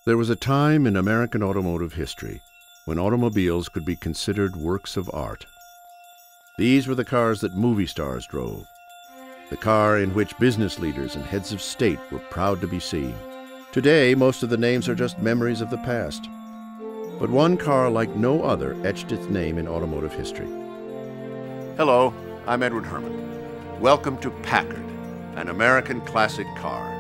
There was a time in American automotive history when automobiles could be considered works of art. These were the cars that movie stars drove, the car in which business leaders and heads of state were proud to be seen. Today, most of the names are just memories of the past. But one car like no other etched its name in automotive history. Hello, I'm Edward Herrmann. Welcome to Packard, an American classic car.